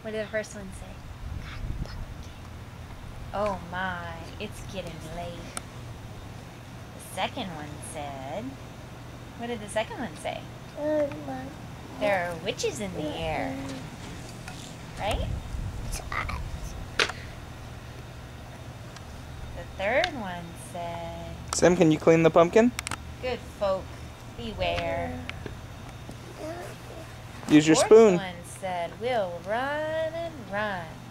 What did the first one say? Oh my, it's getting late. The second one said... What did the second one say? There are witches in the air. Right? The third one said... Sam, can you clean the pumpkin? Good folk, beware. Use your Fourth spoon. one said, we'll run and run.